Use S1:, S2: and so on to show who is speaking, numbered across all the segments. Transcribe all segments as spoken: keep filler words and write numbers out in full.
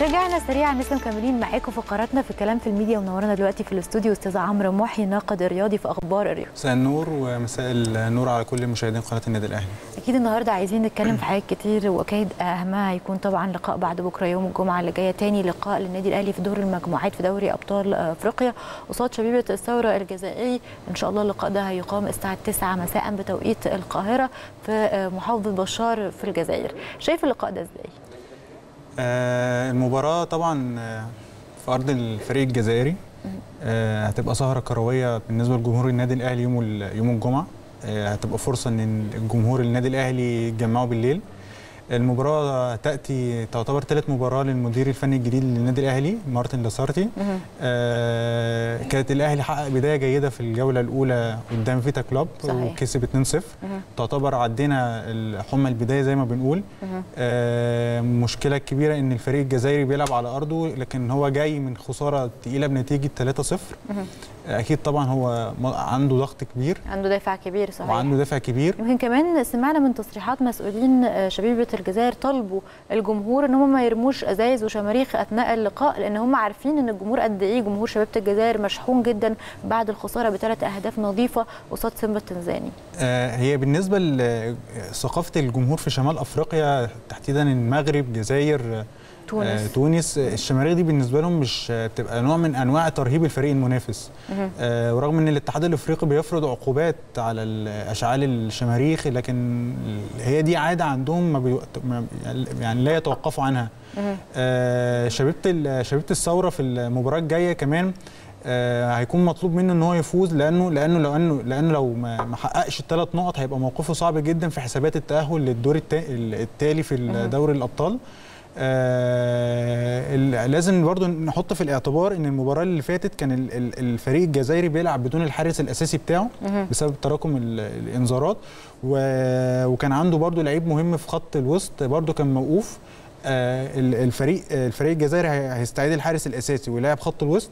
S1: ورجعنا سريعا لسه مكملين معاكم فقراتنا في كلام في الميديا، ومنورنا دلوقتي في الاستوديو استاذ عمرو محي ناقد رياضي في اخبار الرياضه.
S2: مساء النور ومساء النور على كل مشاهدين قناه النادي الاهلي.
S1: اكيد النهارده عايزين نتكلم في حاجات كتير، واكيد اهمها هيكون طبعا لقاء بعد بكره يوم الجمعه اللي جايه، تاني لقاء للنادي الاهلي في دور المجموعات في دوري ابطال افريقيا قصاد شبيبه الثوره الجزائري. ان شاء الله اللقاء ده هيقام الساعه تسعة مساء بتوقيت القاهره في محافظه بشار في الجزائر. شايف اللقاء ده ازاي؟
S2: آه المباراة طبعا في أرض الفريق الجزائري، آه هتبقى سهرة كروية بالنسبة لجمهور النادي الأهلي يوم يوم الجمعة. آه هتبقى فرصة إن الجمهور النادي الأهلي يتجمعوا بالليل. المباراة تأتي تعتبر ثالث مباراة للمدير الفني الجديد للنادي الأهلي مارتن لاسارتي. آه كانت الأهلي حقق بداية جيدة في الجولة الأولى قدام فيتا كلوب وكسب اتنين صفر. تعتبر عدينا حمى البداية زي ما بنقول. آه مشكلة كبيرة إن الفريق الجزائري بيلعب على أرضه، لكن هو جاي من خسارة تقيلة بنتيجة ثلاثة صفر. أكيد طبعا هو عنده ضغط كبير،
S1: عنده دافع كبير صحيح،
S2: وعنده دافع كبير.
S1: يمكن كمان سمعنا من تصريحات مسؤولين شبيبة الجزائر طلبوا الجمهور ان هم ما يرموش ازايز وشماريخ اثناء اللقاء، لان هم عارفين ان الجمهور قد ايه جمهور شبيبة الجزائر مشحون جدا بعد الخساره بثلاث اهداف نظيفه قصاد سيمبا التنزاني.
S2: آه هي بالنسبه لثقافه الجمهور في شمال افريقيا تحديدا المغرب، الجزائر، تونس. آه تونس الشماريخ دي بالنسبه لهم مش بتبقى نوع من انواع ترهيب الفريق المنافس. آه ورغم ان الاتحاد الافريقي بيفرض عقوبات على اشعال الشماريخ، لكن هي دي عاده عندهم ما بي... يعني لا يتوقفوا عنها. آه شبيبه شبيبه الثوره في المباراه الجايه كمان آه هيكون مطلوب منه ان هو يفوز، لانه لانه لو انه لانه لو ما حققش الثلاث نقط هيبقى موقفه صعب جدا في حسابات التاهل للدور التالي في دوري الابطال. آه لازم برضو نحط في الاعتبار ان المباراه اللي فاتت كان الفريق الجزائري بيلعب بدون الحارس الاساسي بتاعه بسبب تراكم الانذارات، وكان عنده برضو لعيب مهم في خط الوسط برضو كان موقوف. آه الفريق الفريق الجزائري هيستعيد الحارس الاساسي ويلاعب خط الوسط،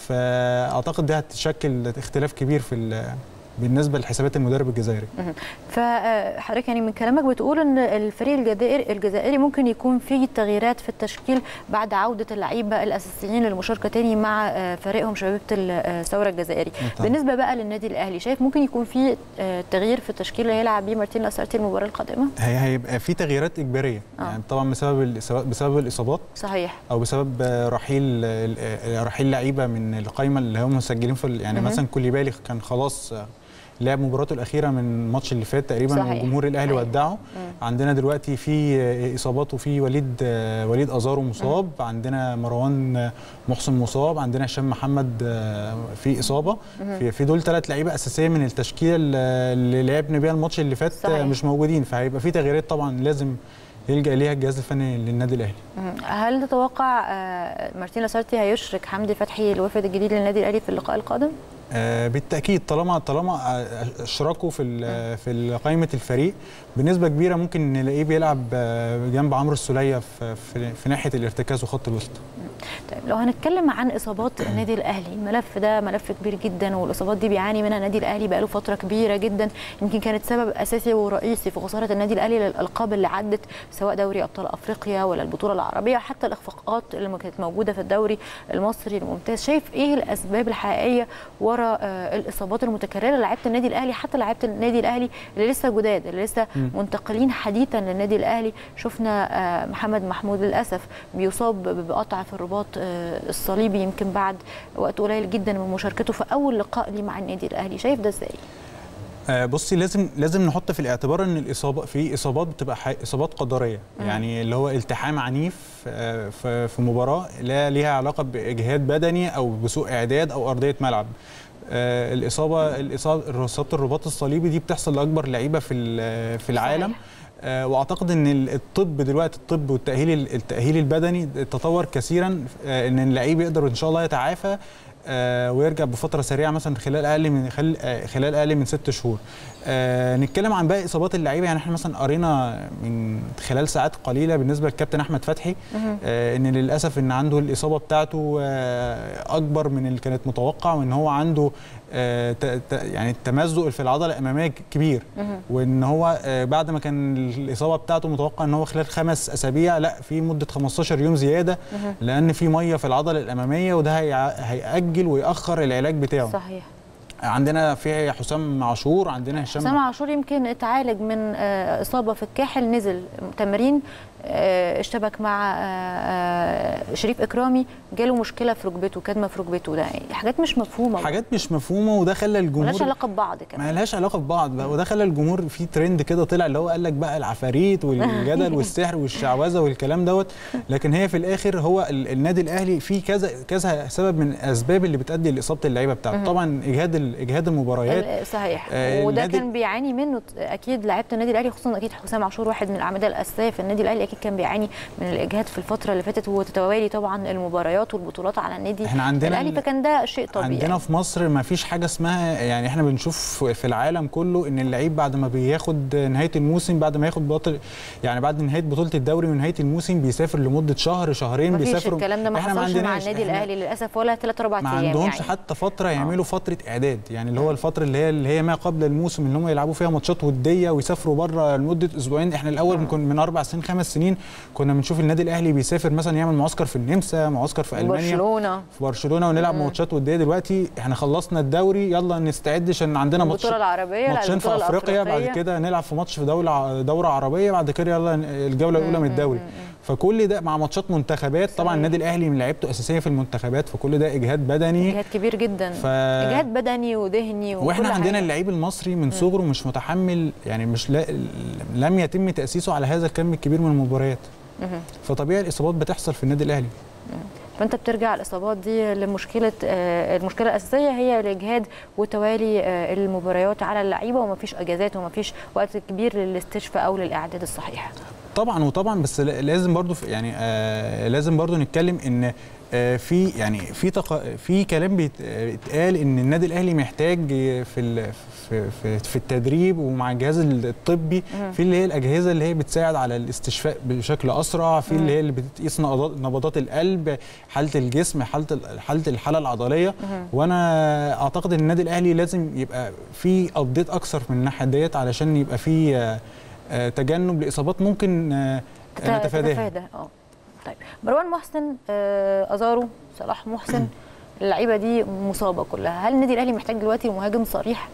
S2: فاعتقد ده هتشكل اختلاف كبير في بالنسبه لحسابات المدرب الجزائري.
S1: فحضرتك يعني من كلامك بتقول ان الفريق الجزائري الجزائري ممكن يكون فيه تغييرات في التشكيل بعد عوده اللعيبه الاساسيين للمشاركه تاني مع فريقهم شبيبه الثوره الجزائري. طبعا. بالنسبه بقى للنادي الاهلي، شايف ممكن يكون فيه تغيير في التشكيل اللي هيلعب بيه مارتين لاسارتي المباراه القادمه؟ هي
S2: هيبقى في تغييرات اجباريه. آه. يعني طبعا بسبب بسبب الاصابات
S1: صحيح، او
S2: بسبب رحيل رحيل لعيبه من القائمه اللي هم مسجلين في يعني مم. مثلا كوليبالي كان خلاص لعب مباراته الاخيره من الماتش اللي فات تقريبا، وجمهور الاهلي ودعه. عندنا دلوقتي في اصابات، وفي وليد وليد ازارو مصاب، مم. عندنا مروان محسن مصاب، عندنا هشام محمد في اصابه. مم. في, في دول ثلاث لعيبه اساسيه من التشكيله اللي لعبنا بيها الماتش اللي فات صحيح. مش موجودين، فهيبقى في تغييرات طبعا لازم يلجأ ليها الجهاز الفني للنادي الاهلي.
S1: هل تتوقع مارتين لاسارتي هيشرك حمدي فتحي الوافد الجديد للنادي الاهلي في اللقاء القادم؟
S2: آه بالتاكيد، طالما طالما اشراكوا في في قائمه الفريق بنسبه كبيره ممكن نلاقيه بيلعب جنب عمرو السوليه في, في, في ناحيه الارتكاز وخط الوسط.
S1: طيب لو هنتكلم عن اصابات النادي الاهلي، الملف ده ملف كبير جدا، والاصابات دي بيعاني منها النادي الاهلي بقاله فتره كبيره جدا، يمكن كانت سبب اساسي ورئيسي في خساره النادي الاهلي للالقاب اللي عدت سواء دوري ابطال افريقيا ولا البطوله العربيه، حتى الاخفاقات اللي كانت موجوده في الدوري المصري الممتاز. شايف ايه الاسباب الحقيقيه ورا الاصابات المتكرره لعيبه النادي الاهلي، حتى لعيبه النادي الاهلي اللي لسه جداد اللي لسه منتقلين حديثا للنادي الاهلي؟ شفنا محمد محمود للاسف بيصاب بقطع في الرباط الصليبي يمكن بعد وقت قليل جدا من مشاركته في اول لقاء ليه مع النادي الاهلي. شايف ده ازاي؟
S2: آه بصي، لازم لازم نحط في الاعتبار ان الاصابه في اصابات بتبقى اصابات قدريه، مم. يعني اللي هو التحام عنيف آه في في مباراه لا ليها علاقه باجهاد بدني او بسوء اعداد او ارضيه ملعب. آه الاصابه الاصابه اصابه الرباط الصليبي دي بتحصل لاكبر لعيبه في في العالم. صحيح. آه واعتقد ان الطب دلوقتي الطب والتاهيل التاهيل البدني تطور كثيرا، آه ان اللعيب يقدر ان شاء الله يتعافى آه ويرجع بفتره سريعه مثلا خلال اقل من خلال, آه خلال اقل من ست شهور. آه نتكلم عن باقي اصابات اللعيبه، يعني احنا مثلا قرينا من خلال ساعات قليله بالنسبه للكابتن احمد فتحي آه ان للاسف ان عنده الاصابه بتاعته آه اكبر من اللي كانت متوقع، وان هو عنده يعني التمزق في العضله الاماميه كبير، وان هو بعد ما كان الاصابه بتاعته متوقع ان هو خلال خمس اسابيع، لا في مده خمستاشر يوم زياده، لان في ميه في العضله الاماميه، وده هيأجل ويأخر العلاج بتاعه.
S1: صحيح.
S2: عندنا في حسام عاشور، عندنا هشام
S1: حسام عاشور يمكن اتعالج من اصابه في الكاحل، نزل تمرين، اشتبك مع شريف اكرامي، جاله مشكله في ركبته، كدمه في ركبته. ده حاجات مش مفهومه،
S2: حاجات مش مفهومه، وده خلى الجمهور
S1: مالهاش علاقه ببعض كمان،
S2: مالهاش علاقه ببعض بقى، وده خلى الجمهور في ترند كده طلع، اللي هو قال لك بقى العفاريت والجدل والسحر والشعوذه والكلام دوت. لكن هي في الاخر هو النادي الاهلي في كذا كذا سبب من الاسباب اللي بتؤدي لاصابه اللعيبه بتاعته. طبعا اجهاد اجهاد المباريات،
S1: صحيح، آه وده كان بيعاني منه اكيد لعيبه النادي الاهلي، خصوصا اكيد حسام عاشور واحد من الاعمده الاساسيه في النادي الاهلي، اكيد كان بيعاني من الاجهاد في الفتره اللي فاتت، وتتوالي طبعا المباريات والبطولات على النادي
S2: احنا عندنا
S1: الاهلي، فكان ده شيء طبيعي.
S2: عندنا يعني في مصر ما فيش حاجه اسمها، يعني احنا بنشوف في العالم كله ان اللعيب بعد ما بياخد نهايه الموسم، بعد ما ياخد بطل يعني بعد نهايه بطوله الدوري ونهايه الموسم، بيسافر لمده شهر شهرين،
S1: بيسافروا. الكلام ده ما حصلش مع النادي الاهلي للاسف، ولا ثلاث اربع ايام،
S2: ما عندهمش يعني حتى فتره يعملوا فتره اعداد، يعني اللي هو الفتره اللي هي اللي هي ما قبل الموسم، اللي هم يلعبوا فيها ماتشات وديه ويسافروا بره لمده اسبوعين. احنا الاول من, من اربع سنين خمس سنين كنا بنشوف النادي الاهلي بيسافر مثلا يعمل معسكر في النمسا، معسكر في المانيا،
S1: برشلونه
S2: في برشلونه، ونلعب ماتشات وديه. دلوقتي احنا خلصنا الدوري، يلا نستعد عشان عندنا ماتش
S1: البطوله العربيه،
S2: ماتشين في افريقيا، بعد كده نلعب في ماتش في دوله دوره عربيه، بعد كده يلا الجوله الاولى من الدوري. فكل ده مع ماتشات منتخبات، طبعا النادي الاهلي من لعيبته اساسيه في المنتخبات، فكل ده اجهاد بدني،
S1: اجهاد كبير جدا، ف... اجهاد بدني وذهني،
S2: واحنا عندنا اللعيب المصري من صغره مش متحمل، يعني مش لا... لم يتم تاسيسه على هذا الكم الكبير من المباريات، فطبيعي الاصابات بتحصل في النادي الاهلي.
S1: فانت بترجع الاصابات دي لمشكله، المشكله الاساسيه هي الاجهاد وتوالي المباريات على اللعيبه، ومفيش اجازات ومفيش وقت كبير للاستشفاء او للاعداد الصحيح.
S2: طبعا وطبعا بس لازم برضو يعني آه لازم برضو نتكلم ان آه في يعني في تق... في كلام بيتقال ان النادي الاهلي محتاج في ال... في في, في التدريب ومع الجهاز الطبي في اللي هي الاجهزه اللي هي بتساعد على الاستشفاء بشكل اسرع، في اللي هي اللي بتقيس نبضات القلب، حاله الجسم، حاله حاله الحاله العضليه. وانا اعتقد ان النادي الاهلي لازم يبقى في ابديت اكثر من الناحيه ديت، علشان يبقى في آه آه تجنب لاصابات ممكن آه نتفاداها.
S1: اه طيب، مروان محسن، آه ازارو، صلاح محسن، اللعيبه دي مصابه كلها، هل النادي الاهلي محتاج دلوقتي مهاجم صريح؟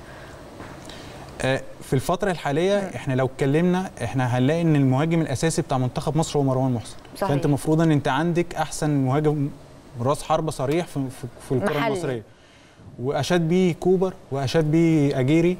S2: آه في الفتره الحاليه م. احنا لو اتكلمنا احنا هنلاقي ان المهاجم الاساسي بتاع منتخب مصر هو مروان محسن. صحيح. فانت المفروض ان انت عندك احسن مهاجم راس حربه صريح في, في, في الكره المصريه، واشاد بيه كوبر واشاد بيه اجيري،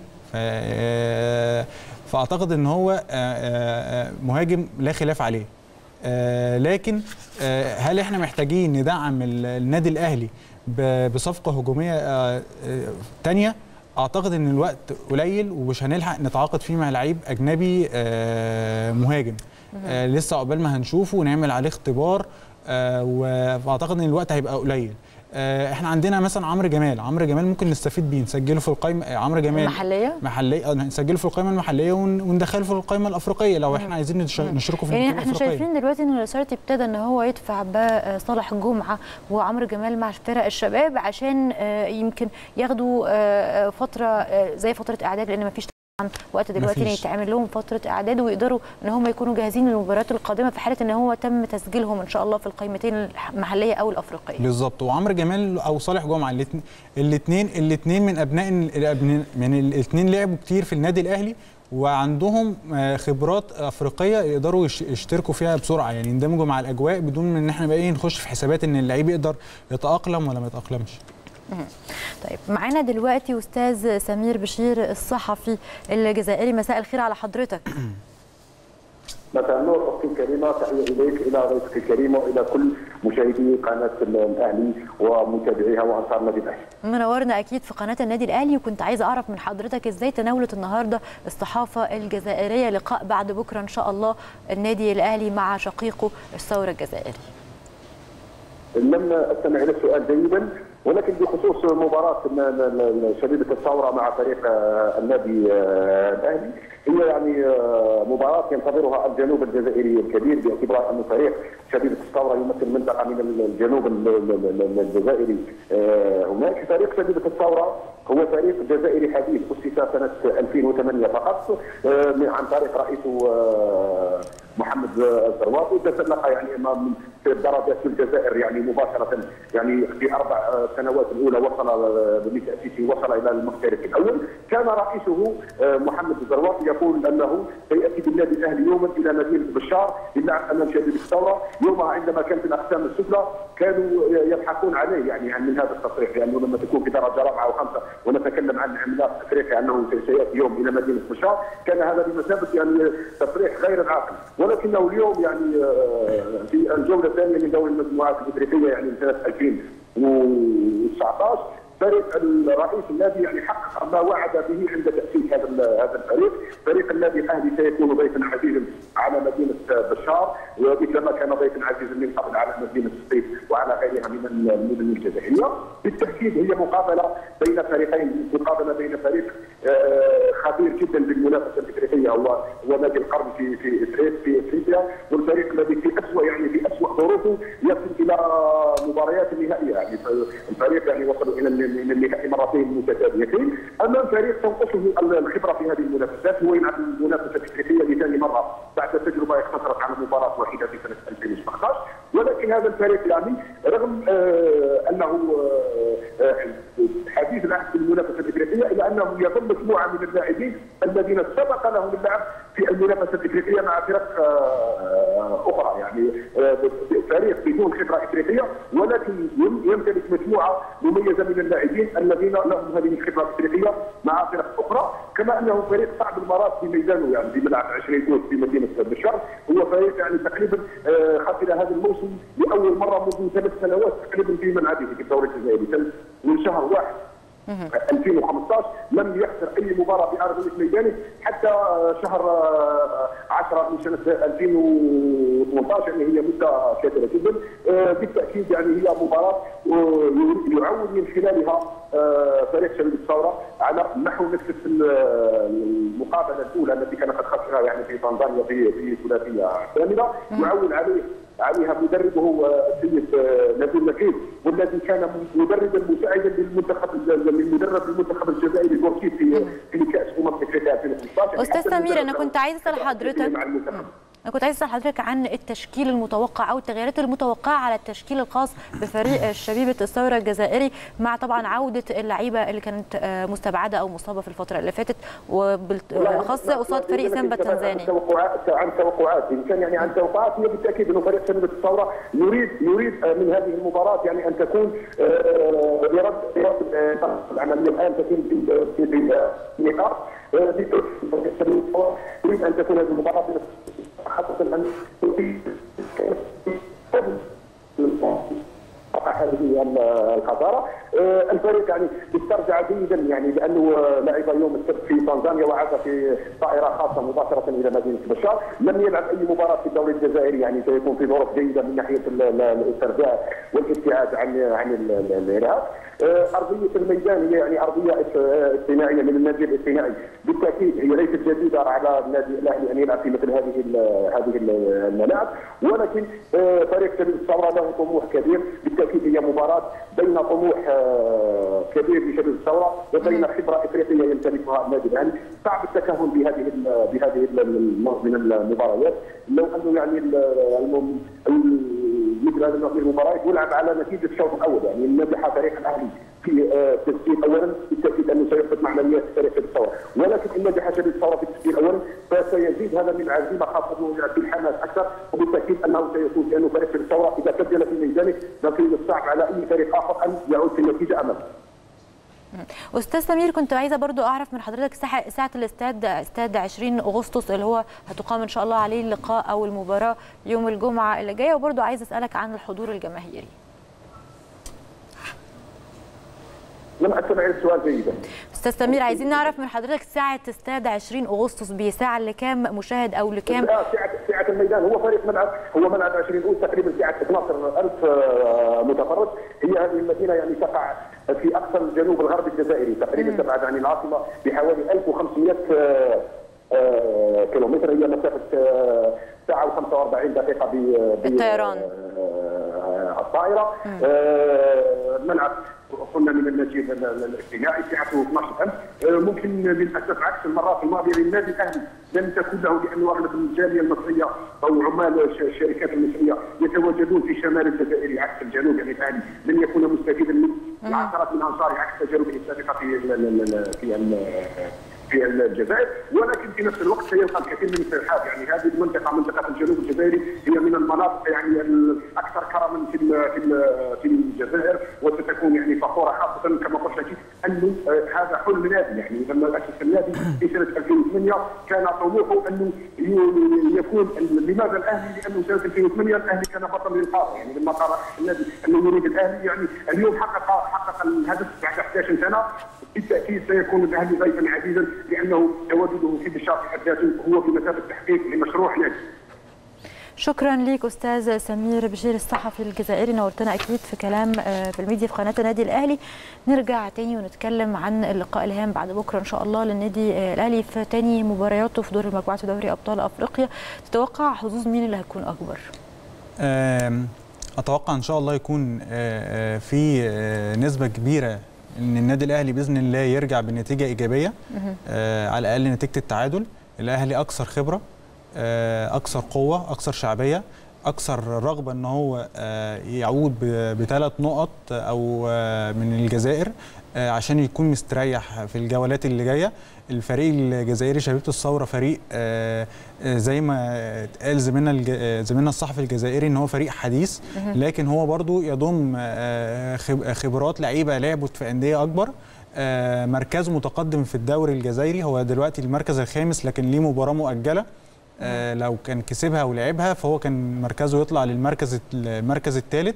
S2: فاعتقد ان هو مهاجم لا خلاف عليه. لكن هل احنا محتاجين ندعم النادي الاهلي بصفقه هجوميه ثانيه؟ اعتقد ان الوقت قليل ومش هنلحق نتعاقد فيه مع لعيب اجنبي مهاجم، لسه عقبال ما هنشوفه ونعمل عليه اختبار، واعتقد ان الوقت هيبقى قليل. احنا عندنا مثلا عمرو جمال، عمرو جمال ممكن نستفيد بيه، نسجله في القائمه، عمرو جمال
S1: محليه
S2: محليه نسجله في القائمه المحليه وندخله في القائمه الافريقيه لو احنا عايزين نشاركه في
S1: يعني احنا شايفين دلوقتي ان الاسارتي ابتدى ان هو يدفع بصالح جمعه وعمرو جمال مع فرق الشباب عشان يمكن ياخدوا فتره زي فتره اعداد، لان ما فيش وقت دلوقتي يتعمل لهم فتره اعداد ويقدروا ان هم يكونوا جاهزين للمباريات القادمه في حاله ان هو تم تسجيلهم ان شاء الله في القائمتين المحليه او الافريقيه.
S2: بالظبط. وعمرو جمال او صالح جمعه الاثنين الاثنين من ابناء من الاثنين لعبوا كتير في النادي الاهلي وعندهم خبرات افريقيه يقدروا يشتركوا فيها بسرعه، يعني يندمجوا مع الاجواء بدون ان احنا بقى ايه نخش في حسابات ان اللعيب يقدر يتاقلم ولا ما يتاقلمش.
S1: طيب، معانا دلوقتي استاذ سمير بشير الصحفي الجزائري، مساء الخير على حضرتك.
S3: مساء النور اختي الكريمه، تحيه اليك الى ضيفك الكريم والى كل مشاهدي قناه الاهلي ومتابعيها وانصار النادي الاهلي.
S1: منورنا اكيد في قناه النادي الاهلي، وكنت عايزه اعرف من حضرتك ازاي تناولت النهارده الصحافه الجزائريه لقاء بعد بكره ان شاء الله النادي الاهلي مع شقيقه الثوره الجزائري.
S3: لم استمع الى السؤال جيدا. ولكن بخصوص مباراه شبيبه الثوره مع فريق النادي الاهلي، هي يعني مباراه ينتظرها الجنوب الجزائري الكبير، باعتبار ان فريق شبيبه الثوره يمثل منطقه من الجنوب الجزائري. هناك فريق شبيبه الثوره هو فريق جزائري حديث، اسس سنه ألفين وثمانية فقط عن طريق رئيسه محمد الزرواطي، تسلق يعني في الدرجات في الجزائر يعني مباشره، يعني في اربع سنوات الاولى وصل بتاسيسه وصل الى المحترف الاول. كان رئيسه محمد الزرواطي يقول انه سياتي بالنادي الاهلي يوما الى مدينه بشار للعب امام شبيبه الثوره. يومها عندما كان في الاقسام السفلى كانوا يضحكون عليه يعني من هذا التصريح، لانه يعني لما تكون في درجه رابعه وخمسه ونتكلم عن عملاق افريقيا انه سياتي يوم الى مدينه بشار، كان هذا بمثابه يعني تصريح غير عاقل. ولكنه اليوم يعني في الجوله الثانيه من دوري المجموعات الافريقيه يعني سنه ألفين وتسعة عشر، فريق الرئيس النادي يعني حقق ما وعد به عند تاسيس هذا هذا الفريق. فريق النادي الاهلي سيكون ضيفا عزيزا على مدينه بشار، وكما كان ضيفا عزيزا من قبل على مدينه الصيف وعلى غيرها من المدن الجزائريه. بالتاكيد هي مقابله بين فريقين، مقابله بين فريق خطير جدا بالمنافسه الافريقيه هو هو نادي القرن في في في افريقيا، والفريق الذي في اسوء يعني في اسوء ظروفه يصل الى مباريات النهائيه. يعني الفريق يعني وصلوا الى من النهائي مرتين متتاليتين امام فريق تنقصه الخبره في هذه المنافسات، هو يلعب المنافسه الافريقيه لثاني مره بعد تجربه اقتصرت على مباراه وحيده في سنه ألفين وسبعة عشر. ولكن هذا الفريق يعني رغم آه انه آه حديث العهد بالمنافسه الافريقيه، الا انه يضم مجموعه من اللاعبين الذين سبق لهم اللعب في المنافسه الافريقيه مع فرق آه اخرى، يعني آه فريق بدون خبره افريقيه ولكن يمتلك مجموعه مميزه من اللاعبين الذين لهم هذه الخبره الافريقيه مع فرق اخرى. كما انه فريق صعب المرات في ميدانه، يعني في ملعب عشرين فوت في مدينه بشار، هو فريق يعني تقريبا خسر هذا الموسم لاول مره منذ ثلاث سنوات تقريبا في ملعبه في الدوري الجزائري. من شهر واحد ألفين وخمسة عشر لم يخسر اي مباراه في ارضيه ميدانه حتى شهر عشرة من سنه ألفين وثمانية عشر، يعني هي مده كبيره جدا. بالتاكيد يعني هي مباراه يعود من خلالها فريق شبيبه الثوره على نحو نفس المقابله الاولى التي كان قد خسرها يعني في تنزانيا في ثلاثيه كامله، يعول عليه عليها مدربه السيد نبيل نقيب، والذي كان مدربا مساعدا للمنتخب للمدرب المنتخب الجزائري بوركيت في في كاس امم افريقيا ألفين وخمسة عشر.
S1: استاذ سمير، انا كنت عايز اسال حضرتك أنا كنت عايز أسأل حضرتك عن التشكيل المتوقع أو التغييرات المتوقعة على التشكيل الخاص بفريق شبيبة الثورة الجزائري، مع طبعا عودة اللعيبة اللي كانت مستبعدة أو مصابة في الفترة اللي فاتت، وبالخاصة قصاد فريق سامبا التنزاني.
S3: عن توقعات يمكن يعني عن توقعات هي بالتأكيد أنه فريق شبيبة الثورة يريد يريد من هذه المباراة يعني أن تكون برد برد العملية الآن تكون بنقاط يريد أن تكون هذه المباراة خاصة أن هذه الخسارة. الفريق يعني استرجع جيدا يعني لأنه لعب يوم السبت في تنزانيا وعاد في طائرة خاصة مباشرة إلى مدينة بشار، لم يلعب أي مباراة في الدوري الجزائري، يعني سيكون في ظروف جيدة من ناحية الاسترجاع والابتعاد عن عن الإرهاق. أرضية الميدان هي يعني أرضية اصطناعية من النادي الاصطناعي، بالتأكيد هي ليست جديدة على النادي الأهلي أن يلعب في مثل هذه هذه الملاعب، ولكن فريق شبيبة الثورة له طموح كبير. بالتأكيد هي مباراة بين طموح كبير لشبيبة الثورة وبين خبرة إفريقية يمتلكها النادي الأهلي. صعب التكهن بهذه بهذه من المباريات، لو أنه يعني مثل هذا النوع من المباريات يلعب على نتيجة الشوط الأول، يعني نجح فريق الأهلي في التسجيل اولا بالتاكيد انه سيفقد معنويات فريق الثوره، ولكن ان نجح شبيبه الثوره في التسجيل اولا فسيزيد هذا من العزيمه خاصه انه بالحماس اكثر، وبالتاكيد انه سيكون لانه فريق الثوره اذا سجل في ميدانه لكن الصعب على اي فريق اخر ان يعود في النتيجه امامه.
S1: استاذ سمير، كنت عايزه برضو اعرف من حضرتك ساعه ساعه الاستاد استاد عشرين أغسطس اللي هو هتقام ان شاء الله عليه اللقاء او المباراه يوم الجمعه اللي جايه، وبرضو عايزه اسالك عن الحضور الجماهيري.
S3: لم استمع السؤال جيدا.
S1: استاذ سمير، عايزين نعرف من حضرتك ساعه استاد عشرين أغسطس بساعه لكام مشاهد او لكام؟
S3: ساعه ساعه الميدان هو فريق ملعب هو ملعب عشرين أغسطس تقريبا ساعه اثني عشر ألف متفرج، هي هذه المدينه يعني تقع في اقصى الجنوب الغربي الجزائري، تقريبا تبعد عن العاصمه بحوالي ألف وخمسمائة كيلومتر، هي مسافه ساعه وخمسة وأربعين دقيقه
S1: بالطيران
S3: الطائره. منعت قلنا من المسجد الاجتماعي سعته اثنعش ألف. ممكن للاسف عكس المرات الماضيه للنادي الاهلي لم تكن له، لانه اغلب الجاليه المصريه او عمال الشركات المصريه يتواجدون في شمال الجزائر عكس الجنوب، يعني الاهلي لن يكون مستفيدا من العشرات من انصاره عكس تجاربه السابقه في في في الجزائر، ولكن في نفس الوقت سيلقى الكثير من السياحات. يعني هذه المنطقه منطقه الجنوب الجزائري هي من المناطق يعني الاكثر كرما في في في الجزائر، وستكون يعني فخوره خاصه كما قلت لك انه هذا حلم نادي. يعني لما اسس النادي في سنه ألفين وثمانية كان طموحه انه يكون، لماذا الاهلي؟ لانه سنه ألفين وثمانية الاهلي كان بطل للقاره، يعني لما قال النادي انه يريد الاهلي، يعني اليوم حقق حقق الهدف بعد أحد عشر سنه. بالتاكيد سيكون الاهلي ضيفا عزيزا، لانه تواجده في بشار في حد ذاته هو في مثابه تحقيق لمشروع نادي.
S1: شكرا لك استاذ سمير بشير الصحفي الجزائري، نورتنا اكيد في كلام في الميديا في قناه النادي الاهلي. نرجع تاني ونتكلم عن اللقاء الهام بعد بكره ان شاء الله للنادي الاهلي في تاني مبارياته في دور المجموعات في دوري ابطال افريقيا. تتوقع حظوظ مين اللي هتكون اكبر؟
S2: اتوقع ان شاء الله يكون في نسبه كبيره ان النادي الاهلي باذن الله يرجع بنتيجه ايجابيه، آه على الاقل نتيجه التعادل. الاهلي اكثر خبره، آه اكثر قوه، اكثر شعبيه، اكثر رغبه ان هو آه يعود بثلاث نقط او آه من الجزائر آه عشان يكون مستريح في الجولات اللي جايه. الفريق الجزائري شبيبه الثوره فريق آه زي ما قال زميلنا زميلنا الصحفي الجزائري ان هو فريق حديث، لكن هو برضو يضم آه خبرات لعيبه لعبت في انديه اكبر. آه مركزه متقدم في الدوري الجزائري، هو دلوقتي المركز الخامس لكن ليه مباراه مؤجله. آه لو كان كسبها ولعبها فهو كان مركزه يطلع للمركز المركز الثالث.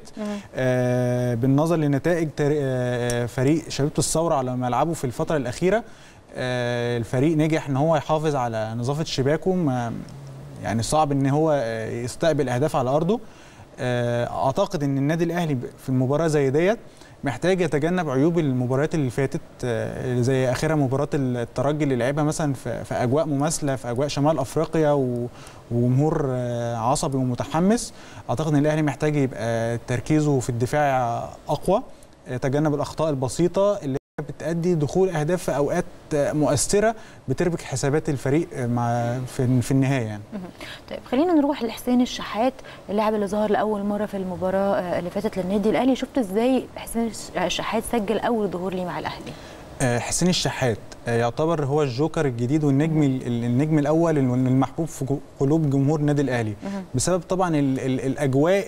S2: آه بالنظر لنتائج آه فريق شبيبه الثوره على ملعبه في الفتره الاخيره، آه الفريق نجح ان هو يحافظ على نظافه شباكه، يعني صعب ان هو يستقبل اهداف على ارضه. آه اعتقد ان النادي الاهلي في المباراه زي ديت محتاج يتجنب عيوب المباريات اللي فاتت، آه زي اخرها مباراه الترجي اللي لعبها مثلا في, في اجواء مماثله في اجواء شمال افريقيا وجمهور آه عصبي ومتحمس. اعتقد ان الاهلي محتاج يبقى تركيزه في الدفاع اقوى، يتجنب الاخطاء البسيطه اللي بتأدي دخول اهداف في اوقات مؤثره بتربك حسابات الفريق مع في, في النهايه يعني.
S1: طيب خلينا نروح لحسين الشحات، اللاعب اللي ظهر لاول مره في المباراه اللي فاتت للنادي الاهلي. شفت ازاي حسين الشحات سجل اول ظهور ليه مع الاهلي؟
S2: حسين الشحات يعتبر هو الجوكر الجديد والنجم النجم الاول المحبوب في قلوب جمهور النادي الاهلي، بسبب طبعا ال ال الاجواء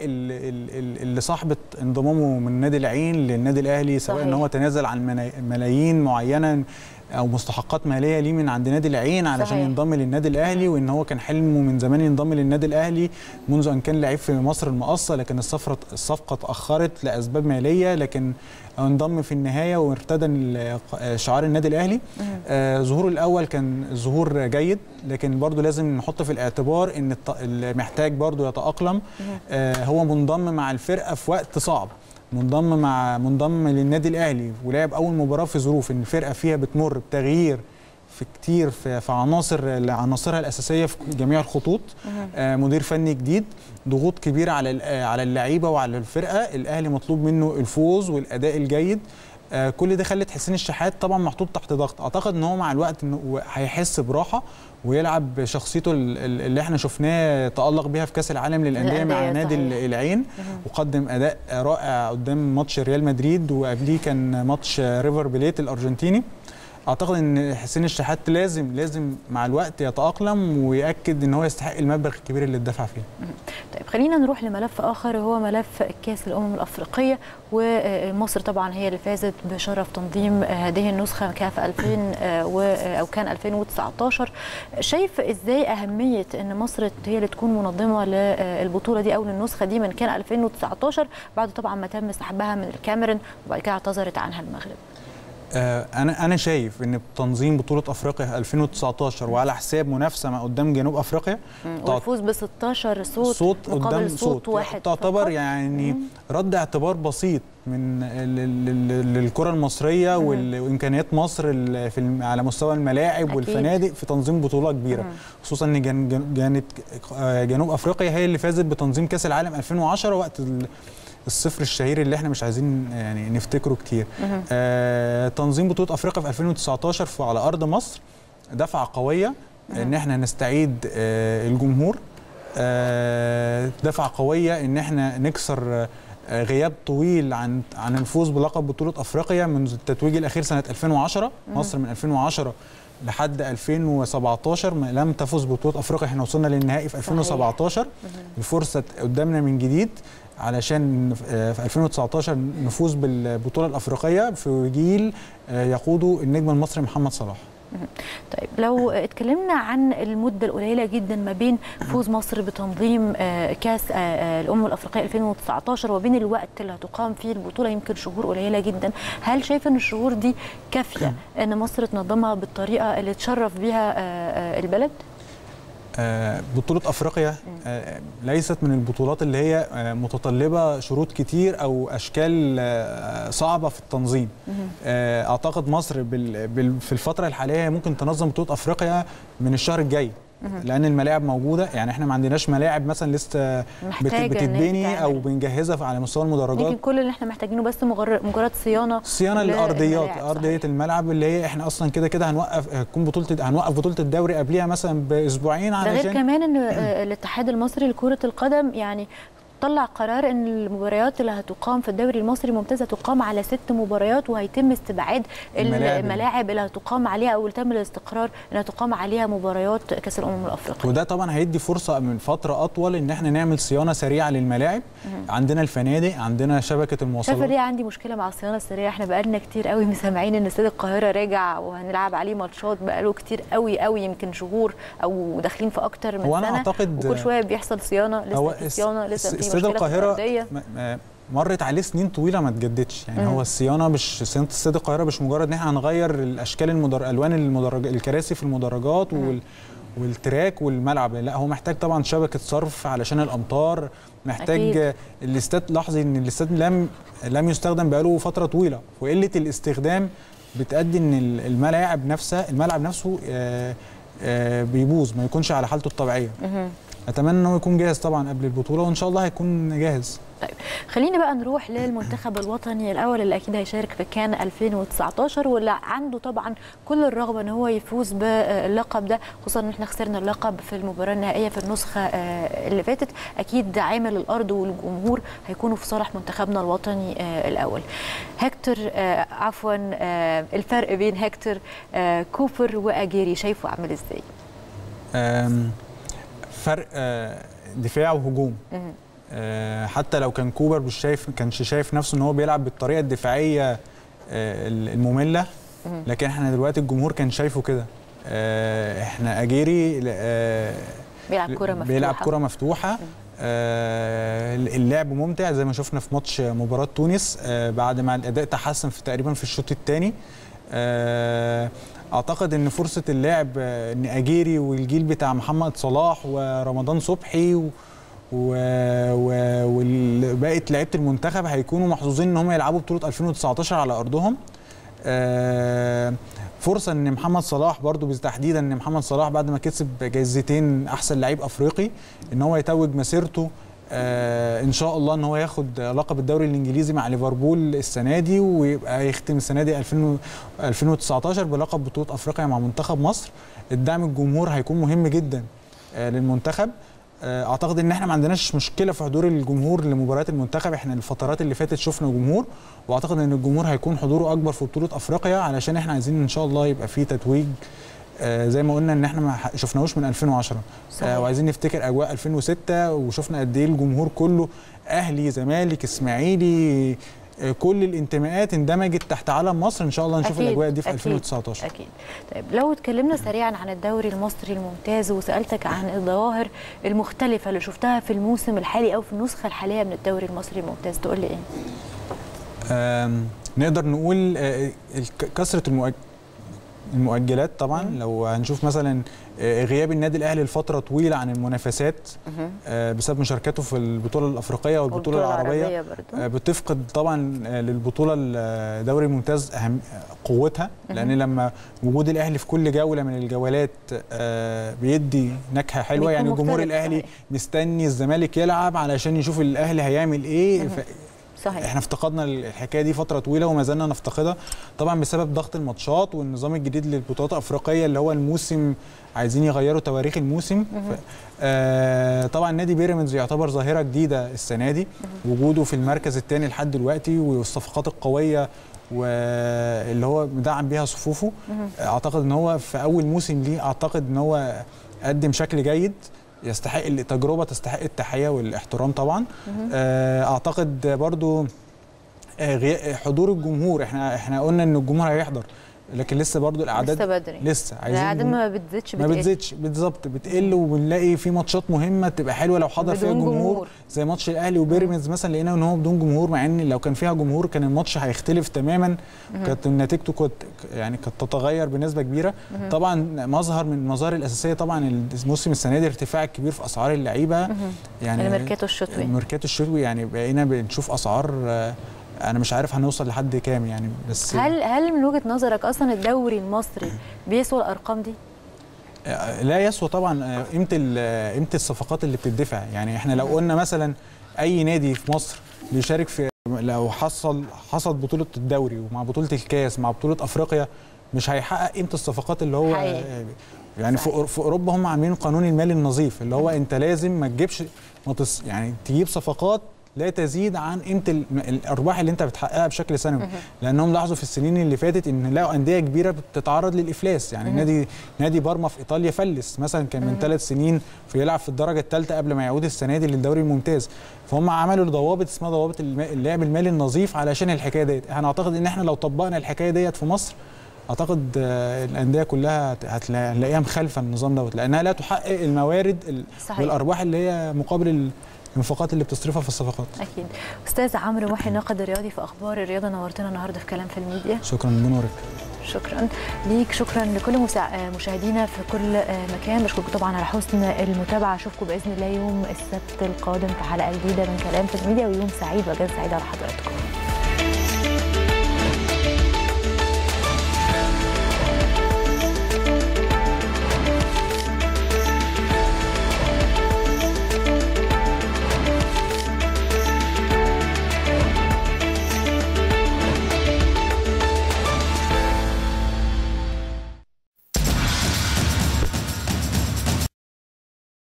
S2: اللي صاحبت انضمامه من نادي العين للنادي الاهلي، سواء ان هو تنازل عن ملايين معينه او مستحقات ماليه ليه من عند نادي العين علشان صحيح. ينضم للنادي الاهلي، وان هو كان حلمه من زمان ينضم للنادي الاهلي منذ ان كان لعيب في مصر المقاصه، لكن الصفقه الصفقه اتاخرت لاسباب ماليه، لكن انضم في النهايه وارتدى شعار النادي الاهلي. آه ظهوره الاول كان ظهور جيد، لكن برضو لازم نحط في الاعتبار ان محتاج برضو يتاقلم. آه هو منضم مع الفرقه في وقت صعب، منضم مع منضم للنادي الاهلي ولعب اول مباراه في ظروف ان الفرقه فيها بتمر بتغيير في كتير في, في عناصر عناصرها الاساسيه في جميع الخطوط. آه مدير فني جديد، ضغوط كبيره على على اللعيبه وعلى الفرقه. الاهلي مطلوب منه الفوز والاداء الجيد. آه كل ده خلت حسين الشحات طبعا محطوط تحت ضغط. اعتقد ان هو مع الوقت انه هيحس براحه ويلعب بشخصيته اللي احنا شفناه تألق بيها في كاس العالم للانديه مع نادي العين، وقدم اداء رائع قدام ماتش ريال مدريد، وقبليه كان ماتش ريفر بليت الارجنتيني. اعتقد ان حسين الشحات لازم لازم مع الوقت يتاقلم وياكد ان هو يستحق المبلغ الكبير اللي اتدفع فيه.
S1: طيب خلينا نروح لملف اخر، هو ملف كاس الامم الافريقيه، ومصر طبعا هي اللي فازت بشرف تنظيم هذه النسخه كاف ألفين او كان ألفين وتسعطاشر. شايف ازاي اهميه ان مصر هي اللي تكون منظمه للبطوله دي او للنسخه دي من كان ألفين وتسعطاشر، بعد طبعا ما تم سحبها من الكاميرون وبعد كده اعتذرت عنها المغرب؟
S2: انا انا شايف ان تنظيم بطوله افريقيا ألفين وتسعطاشر وعلى حساب منافسه ما قدام جنوب افريقيا
S1: والفوز ب ستاشر صوت,
S2: صوت
S1: مقابل
S2: قدام
S1: صوت, صوت واحد
S2: تعتبر يعني مم. رد اعتبار بسيط من للكره المصريه وامكانيات مصر في على مستوى الملاعب أكيد. والفنادق في تنظيم بطوله كبيره، مم. خصوصا ان كانت جنوب افريقيا هي اللي فازت بتنظيم كاس العالم ألفين وعشرة وقت الصفر الشهير اللي احنا مش عايزين يعني نفتكره كتير. آه تنظيم بطوله افريقيا في ألفين وتسعتاشر على ارض مصر دفعه قويه مم. ان احنا نستعيد آه الجمهور، آه دفعه قويه ان احنا نكسر آه غياب طويل عن عن الفوز بلقب بطوله افريقيا منذ التتويج الاخير سنه ألفين وعشرة. مم. مصر من ألفين وعشرة لحد ألفين وسبعتاشر لم تفز ببطوله افريقيا، احنا وصلنا للنهائي في ألفين وسبعتاشر. مم. الفرصه قدامنا من جديد علشان في ألفين وتسعتاشر نفوز بالبطوله الافريقيه في جيل يقوده النجم المصري محمد صلاح.
S1: طيب لو اتكلمنا عن المده القليله جدا ما بين فوز مصر بتنظيم كاس الامم الافريقيه ألفين وتسعتاشر وبين الوقت اللي هتقام فيه البطوله يمكن شهور قليله جدا، هل شايف ان الشهور دي كافيه ان مصر تنظمها بالطريقه اللي تشرف بيها البلد؟
S2: بطولة أفريقيا ليست من البطولات اللي هي متطلبة شروط كتير أو أشكال صعبة في التنظيم. أعتقد مصر في الفترة الحالية ممكن تنظم بطولة أفريقيا من الشهر الجاي، لأن الملاعب موجودة. يعني احنا ما عندناش ملاعب مثلا لسه بتتبني أو بنجهزها على مستوى المدرجات.
S1: يمكن كل اللي احنا محتاجينه بس مجرد صيانة
S2: صيانة للأرضيات، أرضية الملعب اللي هي احنا أصلا كده كده هنوقف هتكون بطولة هنوقف بطولة الدوري قبلها مثلا بأسبوعين علشان.
S1: ده غير كمان إن الاتحاد المصري لكرة القدم يعني طلع قرار ان المباريات اللي هتقام في الدوري المصري الممتاز هتقام على ست مباريات، وهيتم استبعاد الملاعب, الملاعب اللي هتقام عليها او اللي تم الاستقرار انها تقام عليها مباريات كاس الامم الافريقيه.
S2: وده طبعا هيدي فرصه من فتره اطول ان احنا نعمل صيانه سريعه للملاعب. مم. عندنا الفنادق، عندنا شبكه المواصلات.
S1: شايفه ليه عندي مشكله مع الصيانه السريعه؟ احنا بقالنا كتير قوي مسامعين ان استاد القاهره راجع وهنلعب عليه ماتشات بقاله كتير قوي قوي، يمكن شهور او داخلين في اكتر من سنه.
S2: وانا اعتقد
S1: وكل شويه بيحصل صيانه، لسه في صيانه، لسه في
S2: استاد القاهره مرت عليه سنين طويله ما اتجددش. يعني مم. هو الصيانه مش صيانه استاد القاهره مش مجرد ان احنا هنغير الاشكال المدر... الوان المدرج... الكراسي في المدرجات وال... والتراك والملعب، لا هو محتاج طبعا شبكه صرف علشان الامطار، محتاج أكيد. الاستاد. لاحظي ان الاستاد لم لم يستخدم بقاله فتره طويله، وقله الاستخدام بتؤدي ان الملاعب نفسها الملعب نفسه آآ آآ بيبوظ، ما يكونش على حالته الطبيعيه. مم. اتمنى انه يكون جاهز طبعا قبل البطوله، وان شاء الله هيكون جاهز.
S1: طيب خلينا بقى نروح للمنتخب الوطني الاول اللي اكيد هيشارك في كان ألفين وتسعتاشر، واللي عنده طبعا كل الرغبه ان هو يفوز باللقب ده، خصوصا ان احنا خسرنا اللقب في المباراه النهائيه في النسخه اللي فاتت. اكيد عامل الارض والجمهور هيكونوا في صالح منتخبنا الوطني الاول. هكتور عفوا الفرق بين هكتور كوبر واجيري شايفه عامل ازاي؟
S2: فرق دفاع وهجوم. حتى لو كان كوبر مش شايف كانش شايف نفسه ان هو بيلعب بالطريقه الدفاعيه الممله، لكن احنا دلوقتي الجمهور كان شايفه كده. احنا اجيري
S1: بيلعب كره مفتوحه
S2: بيلعب كره مفتوحه. اللعب ممتع زي ما شفنا في ماتش مباراه تونس بعد ما الاداء تحسن في تقريبا في الشوط الثاني. اعتقد ان فرصه اللعب ان اجيري والجيل بتاع محمد صلاح ورمضان صبحي و وبقيه لعيبه المنتخب هيكونوا محظوظين ان هم يلعبوا بطوله ألفين وتسعتاشر على ارضهم. فرصه ان محمد صلاح برضو تحديدا ان محمد صلاح بعد ما كسب جايزتين احسن لعيب افريقي ان هو يتوج مسيرته آه ان شاء الله ان هو ياخد لقب الدوري الانجليزي مع ليفربول السنه دي، ويبقى يختم السنه دي ألفين وتسعتاشر بلقب بطوله افريقيا مع منتخب مصر. الدعم الجمهور هيكون مهم جدا آه للمنتخب. آه اعتقد ان احنا ما عندناش مشكله في حضور الجمهور لمباريات المنتخب. احنا الفترات اللي فاتت شفنا جمهور، واعتقد ان الجمهور هيكون حضوره اكبر في بطوله افريقيا علشان احنا عايزين ان شاء الله يبقى في تتويج آه زي ما قلنا ان احنا ما شفناهوش من ألفين وعشرة. آه وعايزين نفتكر اجواء ألفين وستة وشفنا قد ايه الجمهور كله اهلي زمالك اسماعيلي آه كل الانتماءات اندمجت تحت علم مصر. ان شاء الله نشوف أكيد الاجواء دي في أكيد ألفين وتسعتاشر.
S1: اكيد. طيب لو اتكلمنا سريعا عن الدوري المصري الممتاز وسالتك عن الظواهر المختلفه اللي شفتها في الموسم الحالي او في النسخه الحاليه من الدوري المصري الممتاز، تقول لي ايه؟
S2: آه نقدر نقول آه كثره المؤجلات المؤجلات طبعا. مم. لو هنشوف مثلا غياب النادي الاهلي لفتره طويله عن المنافسات بسبب مشاركته في البطوله الافريقيه والبطوله العربيه، بتفقد طبعا للبطوله الدوري الممتاز اهم قوتها، لان لما وجود الاهلي في كل جوله من الجولات بيدي نكهه حلوه. يعني جمهور الاهلي مستني الزمالك يلعب علشان يشوف الاهلي هيعمل ايه. صحيح. احنا افتقدنا الحكايه دي فتره طويله وما زلنا نفتقدها طبعا بسبب ضغط الماتشات والنظام الجديد للبطولات الافريقيه اللي هو الموسم عايزين يغيروا تواريخ الموسم. ف... آه طبعا نادي بيراميدز يعتبر ظاهره جديده السنه دي، وجوده في المركز الثاني لحد دلوقتي والصفقات القويه واللي هو مدعم بيها صفوفه. اعتقد ان هو في اول موسم ليه اعتقد ان هو قدم شكل جيد يستحق التجربه، تستحق التحيه والاحترام طبعا. اعتقد برضو حضور الجمهور، احنا احنا قلنا ان الجمهور هيحضر لكن لسه برضو الاعداد
S1: لسه بدري،
S2: لسه عايزين
S1: الاعداد ما بتزيدش
S2: ما بتزيدش بالظبط، بتقل. وبنلاقي في ماتشات مهمه تبقى حلوه لو حضر فيها جمهور. جمهور زي ماتش الاهلي وبيراميدز مثلا لقينا ان هو بدون جمهور، مع ان لو كان فيها جمهور كان الماتش هيختلف تماما، كانت نتيجته كانت يعني كانت تتغير بنسبه كبيره. طبعا مظهر من المظاهر الاساسيه طبعا الموسم السنه دي ارتفاع الكبير في اسعار اللعيبه، يعني
S1: الميركاتو الشتوي
S2: الميركاتو الشتوي يعني بقينا بنشوف اسعار انا مش عارف هنوصل لحد كام يعني. بس
S1: هل هل من وجهه نظرك اصلا الدوري المصري بيسوى الارقام دي؟
S2: لا يسوى طبعا قيمه قيمه الصفقات اللي بتدفع. يعني احنا لو قلنا مثلا اي نادي في مصر بيشارك في، لو حصل حصل بطوله الدوري ومع بطوله الكاس مع بطوله افريقيا مش هيحقق قيمه الصفقات اللي هو حقيقي. يعني صحيح. في اوروبا هم عاملين قانون المالي النظيف اللي هو انت لازم ما تجيبش يعني تجيب صفقات لا تزيد عن قيمه الارباح اللي انت بتحققها بشكل سنوي، لانهم لاحظوا في السنين اللي فاتت ان لقوا انديه كبيره بتتعرض للافلاس. يعني نادي نادي بارما في ايطاليا فلس مثلا، كان من ثلاث سنين في يلعب في الدرجه الثالثه قبل ما يعود السنه دي للدوري الممتاز. فهم عملوا ضوابط اسمها ضوابط اللعب المالي النظيف علشان الحكايه ديت. انا اعتقد ان احنا لو طبقنا الحكايه ديت في مصر اعتقد الانديه كلها هتلاقيها مخالفه النظام دوت، لانها لا تحقق الموارد والارباح اللي هي مقابل الانفاقات اللي بتصرفها في الصفقات.
S1: اكيد. استاذ عمرو محي الناقد الرياضي في اخبار الرياضه، نورتنا النهارده في كلام في الميديا.
S2: شكرا بنورك.
S1: شكرا ليك، شكرا لكل مشاهدينا في كل مكان، بشكركم طبعا على حسن المتابعه. اشوفكم باذن الله يوم السبت القادم في حلقه جديده من كلام في الميديا، ويوم سعيد واجازه سعيده على حضراتكم.